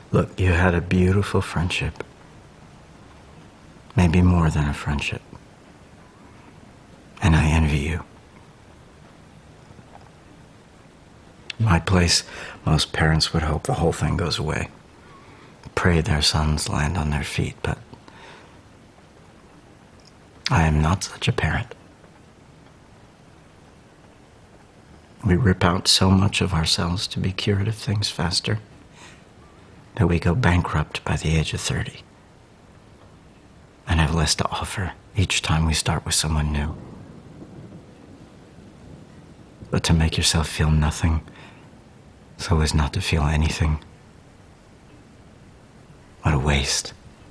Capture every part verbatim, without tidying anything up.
Look, you had a beautiful friendship. Maybe more than a friendship. And I envy you. My place, most parents would hope the whole thing goes away. Pray their sons land on their feet, but I am not such a parent. We rip out so much of ourselves to be cured of things faster that we go bankrupt by the age of thirty and have less to offer each time we start with someone new. But to make yourself feel nothing so as not to feel anything, what a waste.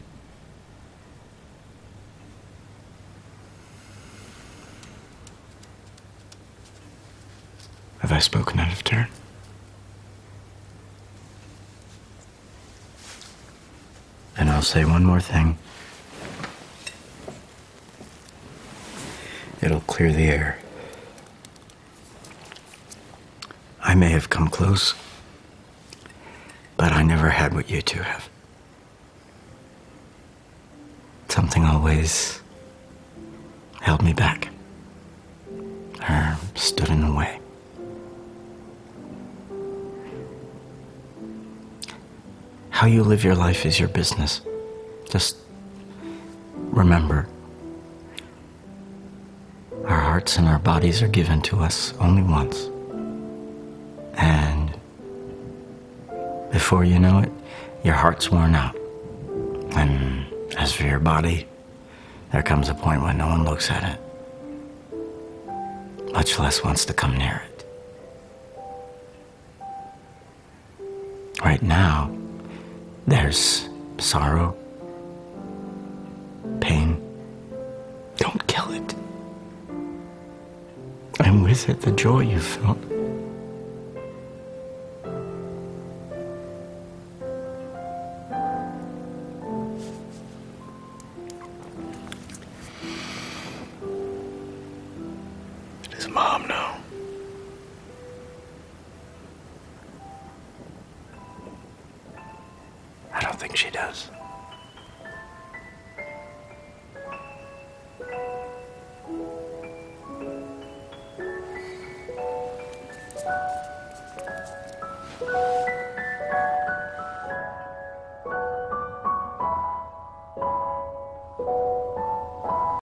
Have I spoken out of turn? And I'll say one more thing. It'll clear the air. I may have come close, but I never had what you two have. Something always held me back, or stood in the way. How you live your life is your business. Just remember, our hearts and our bodies are given to us only once. And before you know it, your heart's worn out. And as for your body, there comes a point when no one looks at it, much less wants to come near it. Right now, there's sorrow, pain. Don't kill it. And with it, the joy you felt. Does Mom know? I don't think she does.